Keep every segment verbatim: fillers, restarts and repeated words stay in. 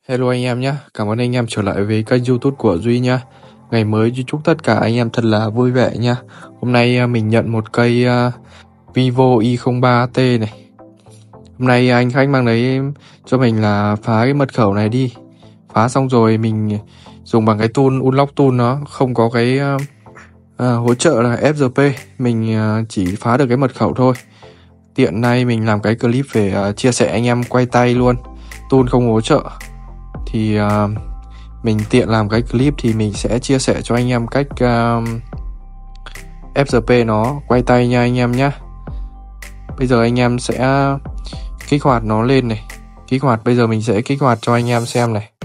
Hello anh em nhé, cảm ơn anh em trở lại với kênh YouTube của Duy nha. Ngày mới chúc tất cả anh em thật là vui vẻ nha. Hôm nay à, mình nhận một cây uh, Vivo i không ba T này. Hôm nay anh khách mang đấy cho mình là phá cái mật khẩu này đi. Phá xong rồi mình dùng bằng cái tool Unlock tool, nó không có cái uh, uh, hỗ trợ là ép giê pê. Mình uh, chỉ phá được cái mật khẩu thôi. Tiện nay mình làm cái clip để uh, chia sẻ anh em quay tay luôn. Tool không hỗ trợ thì uh, mình tiện làm cái clip thì mình sẽ chia sẻ cho anh em cách uh, ép giê pê nó quay tay nha anh em nhé. Bây giờ anh em sẽ kích hoạt nó lên này. Kích hoạt, bây giờ mình sẽ kích hoạt cho anh em xem này.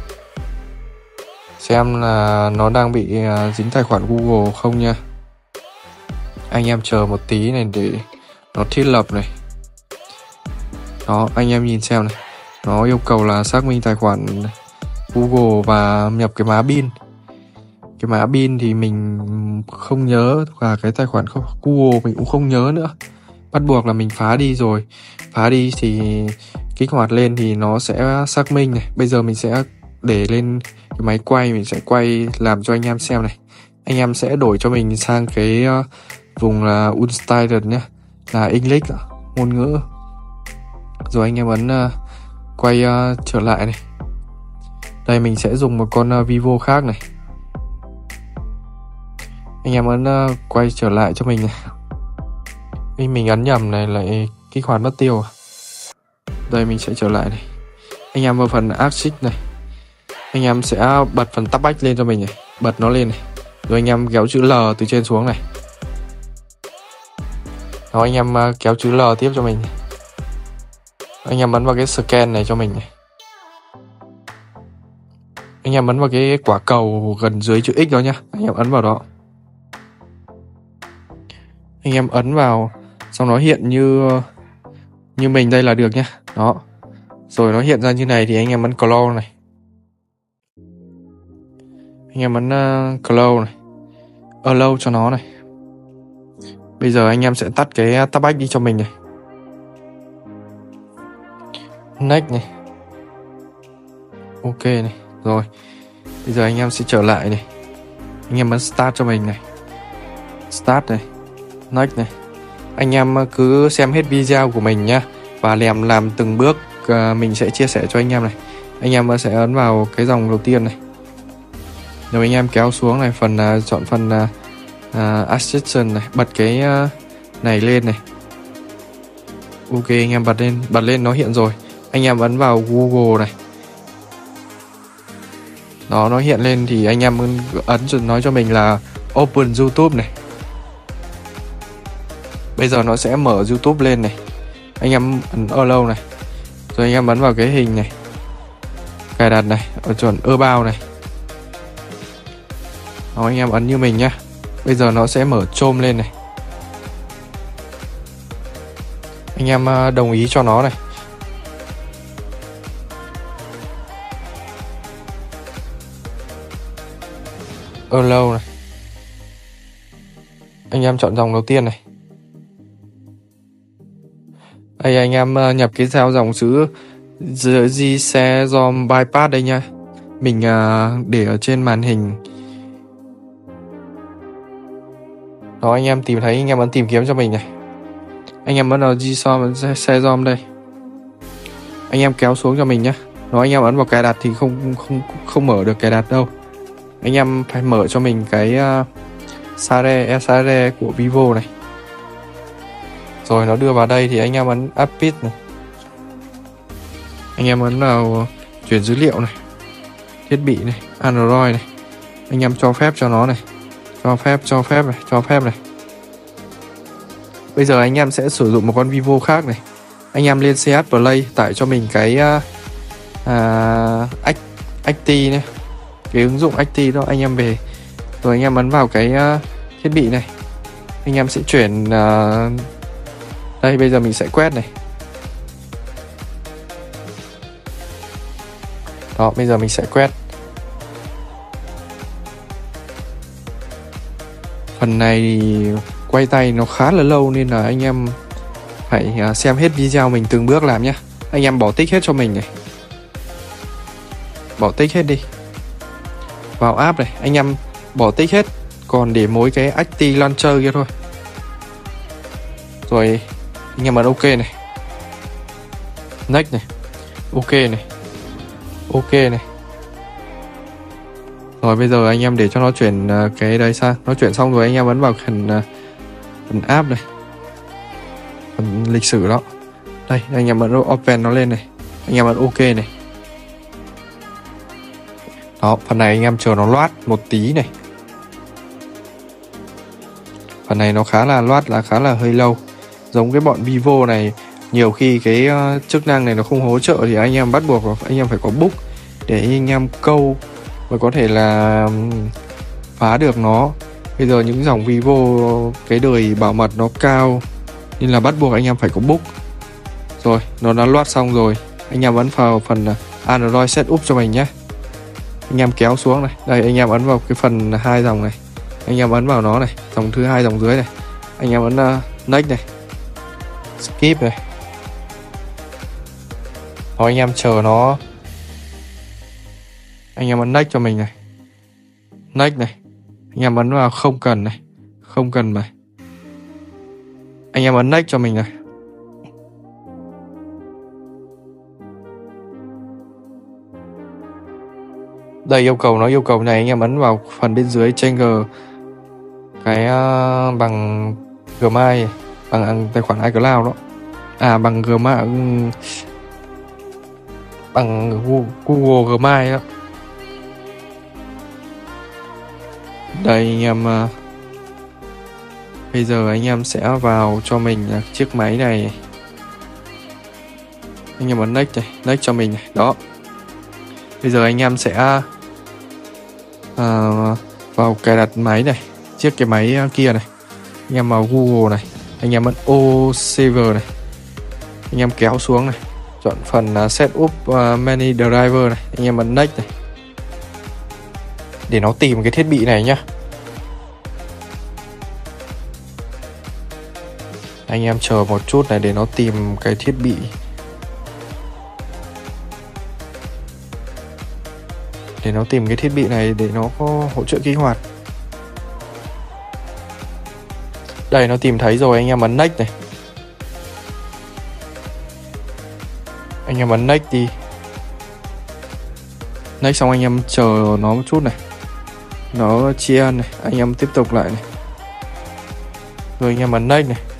Xem là nó đang bị uh, dính tài khoản Google không nha. Anh em chờ một tí này để nó thiết lập này. Đó, anh em nhìn xem này. Nó yêu cầu là xác minh tài khoản Google và nhập cái mã pin. Cái mã pin thì mình không nhớ, và cái tài khoản Google mình cũng không nhớ nữa. Bắt buộc là mình phá đi rồi. Phá đi thì kích hoạt lên thì nó sẽ xác minh này. Bây giờ mình sẽ để lên cái máy quay, mình sẽ quay làm cho anh em xem này. Anh em sẽ đổi cho mình sang cái vùng là Unstyled nhé, là English, ngôn ngữ. Rồi anh em ấn uh, quay uh, trở lại này. Đây mình sẽ dùng một con uh, Vivo khác này. Anh em ấn uh, quay trở lại cho mình này. Vì mình ấn nhầm này lại kích hoạt mất tiêu. Đây mình sẽ trở lại này. Anh em vào phần Access này. Anh em sẽ bật phần tab back lên cho mình này. Bật nó lên này. Rồi anh em kéo chữ L từ trên xuống này. Đó, anh em uh, kéo chữ L tiếp cho mình này. Anh em ấn vào cái scan này cho mình này. Anh em ấn vào cái quả cầu gần dưới chữ X đó nhá. Anh em ấn vào đó. Anh em ấn vào, xong nó hiện như như mình đây là được nhá. Đó. Rồi nó hiện ra như này thì anh em ấn close này. Anh em ấn uh, close này. Allow cho nó này. Bây giờ anh em sẽ tắt cái tab back đi cho mình này. Next này. Ok này. Rồi. Bây giờ anh em sẽ trở lại này. Anh em ấn start cho mình này. Start này. Next này. Anh em cứ xem hết video của mình nhá. Và làm làm từng bước uh, mình sẽ chia sẻ cho anh em này. Anh em sẽ ấn vào cái dòng đầu tiên này. Rồi anh em kéo xuống này. Phần uh, chọn phần uh, uh, Assistant này. Bật cái uh, này lên này. Ok, anh em bật lên. Bật lên nó hiện rồi. Anh em ấn vào Google này. Đó, nó hiện lên thì anh em ấn nói cho mình là Open YouTube này. Bây giờ nó sẽ mở YouTube lên này. Anh em ấn Allow này. Rồi anh em ấn vào cái hình này. Cài đặt này. Ở chuẩn About này. Đó, anh em ấn như mình nhá. Bây giờ nó sẽ mở Chrome lên này. Anh em đồng ý cho nó này. Allow này. Anh em chọn dòng đầu tiên này. Đây anh em nhập cái sao dòng chữ Gcom bypass đây nha. Mình để ở trên màn hình. Đó, anh em tìm thấy anh em ấn tìm kiếm cho mình này. Anh em ấn vào Gcom đây. Anh em kéo xuống cho mình nhé. Đó, anh em ấn vào cài đặt thì không không không mở được cài đặt đâu. Anh em phải mở cho mình cái uh, Sare, e-Sare của Vivo này. Rồi nó đưa vào đây thì anh em ấn Update này. Anh em ấn vào chuyển dữ liệu này. Thiết bị này, Android này. Anh em cho phép cho nó này. Cho phép, cho phép này, cho phép này. Bây giờ anh em sẽ sử dụng một con Vivo khác này. Anh em lên xê hát Play tải cho mình cái uh, uh, Acti này. Cái ứng dụng Acti đó, anh em về. Rồi anh em ấn vào cái uh, thiết bị này. Anh em sẽ chuyển uh, đây, bây giờ mình sẽ quét này. Đó, bây giờ mình sẽ quét. Phần này thì quay tay nó khá là lâu nên là anh em phải xem hết video mình từng bước làm nhé. Anh em bỏ tích hết cho mình này. bỏ tích hết đi. Vào app này, anh em bỏ tích hết, còn để mỗi cái Active Launcher kia thôi. Rồi anh em ấn OK này, Next này, OK này, OK này. Rồi bây giờ anh em để cho nó chuyển cái đấy sang. Nó chuyển xong rồi anh em ấn vào phần, phần app này, phần lịch sử đó. Đây, anh em ấn Open nó lên này, anh em ấn OK này. Đó, phần này anh em chờ nó loát một tí này. Phần này nó khá là loát, là khá là hơi lâu. Giống cái bọn Vivo này, nhiều khi cái uh, chức năng này nó không hỗ trợ thì anh em bắt buộc anh em phải có book để anh em câu và có thể là phá được nó. Bây giờ những dòng Vivo cái đời bảo mật nó cao nên là bắt buộc anh em phải có book. Rồi, nó đã loát xong rồi. Anh em ấn vào phần Android Setup cho mình nhé. Anh em kéo xuống này. Đây, anh em ấn vào cái phần hai dòng này. Anh em ấn vào nó này, dòng thứ hai dòng dưới này. Anh em ấn uh, Next này, Skip này. Rồi anh em chờ nó. Anh em ấn Next cho mình này, Next này. Anh em ấn vào không cần này, không cần này. Anh em ấn Next cho mình này. Đây yêu cầu nó yêu cầu này, anh em ấn vào phần bên dưới change cái uh, bằng Gmail, bằng tài khoản iCloud đó. À bằng Gmail, bằng Google Gmail đó. Đây anh em, uh, bây giờ anh em sẽ vào cho mình uh, chiếc máy này. Anh em ấn Next này, Next cho mình này. Đó. Bây giờ anh em sẽ uh, vào cài đặt máy này, chiếc cái máy kia này. Anh em vào Google này, anh em ấn O Server này. Anh em kéo xuống này, chọn phần uh, Setup uh, Many Driver này. Anh em ấn Next này, để nó tìm cái thiết bị này nhá. Anh em chờ một chút này để nó tìm cái thiết bị. Để nó tìm cái thiết bị này để nó có hỗ trợ kích hoạt. Đây, nó tìm thấy rồi, anh em ấn Next này. Anh em ấn Next đi. Next xong anh em chờ nó một chút này, nó chia này, anh em tiếp tục lại này. Rồi anh em ấn Next này.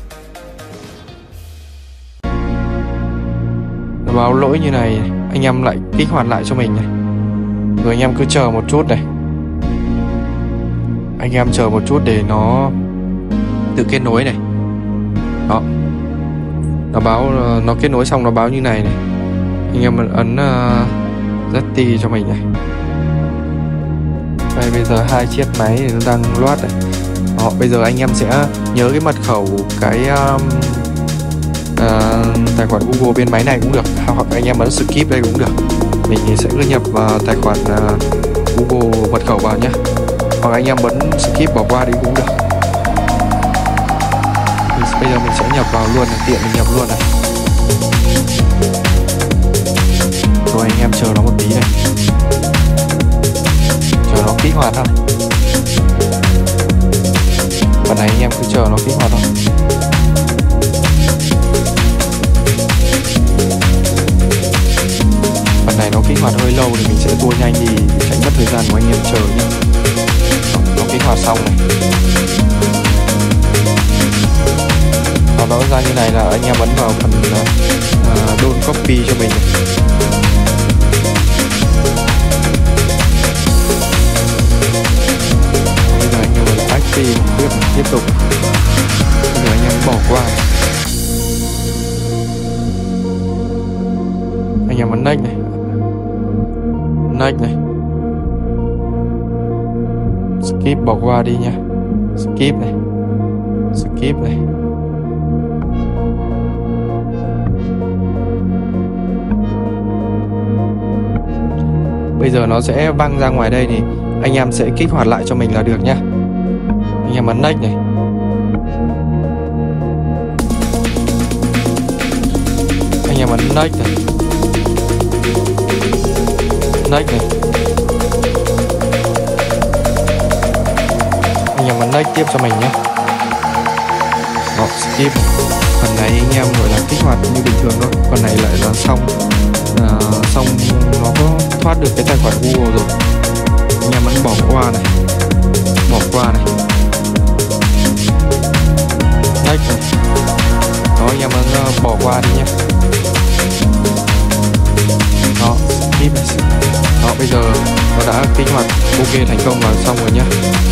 Nó báo lỗi như này, anh em lại kích hoạt lại cho mình này. Rồi anh em cứ chờ một chút này. Anh em chờ một chút để nó tự kết nối này. Đó. Nó báo, nó kết nối xong nó báo như này này. Anh em ấn uh, Z T cho mình này. Đây bây giờ hai chiếc máy thì nó đang loát này. Đó, bây giờ anh em sẽ nhớ cái mật khẩu cái um, uh, tài khoản Google bên máy này cũng được, hoặc anh em ấn Skip đây cũng được. Mình thì sẽ cứ nhập vào tài khoản uh, Google mật khẩu vào nhé, hoặc anh em ấn Skip bỏ qua đi cũng được. Bây giờ mình sẽ nhập vào luôn này, tiện mình nhập luôn này. Rồi anh em chờ nó một tí này, chờ nó kích hoạt thôi. Phần này anh em cứ chờ nó kích hoạt thôi. Phần này nó kích hoạt hơi lâu thì mình sẽ tua nhanh đi để tránh mất thời gian của anh em chờ nhé. Nó kích hoạt xong này. Sau đó ra như này là anh em ấn vào phần uh, download copy cho mình này. Bây giờ anh em ấn active tiếp tiếp tục. Bây giờ anh em bỏ qua này. Anh em ấn next này, next này, skip bỏ qua đi nha, skip này, skip này. Bây giờ nó sẽ văng ra ngoài đây thì anh em sẽ kích hoạt lại cho mình là được nhá. Anh em ấn next này. Anh em ấn next này. next này. Anh em ấn next tiếp cho mình nhé. Đó, skip. Phần này anh em gọi là kích hoạt như bình thường thôi. Phần này lại là xong à, xong nó có thoát được cái tài khoản Google rồi. Anh em vẫn bỏ qua này, bỏ qua này, next này. Đó, anh em vẫn uh, bỏ qua đi nhé. Đó, skip này. Đó, bây giờ nó đã kích hoạt ok thành công và xong rồi nhé.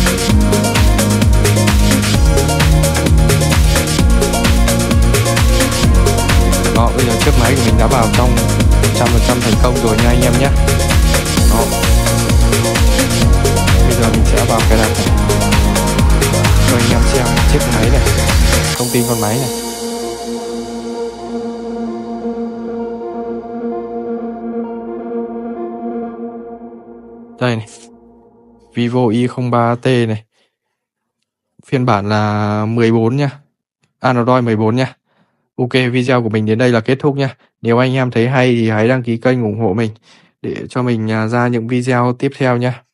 Đó, bây giờ chiếc máy của mình đã vào trong một trăm phần trăm thành công rồi nha anh em nhé. Đó, bây giờ mình sẽ vào cài đặt này cho anh em xem chiếc máy này, thông tin con máy này. Đây này, Vivo Y không ba T này, phiên bản là mười bốn nha, Android mười bốn nha. Ok, video của mình đến đây là kết thúc nha. Nếu anh em thấy hay thì hãy đăng ký kênh ủng hộ mình để cho mình ra những video tiếp theo nha.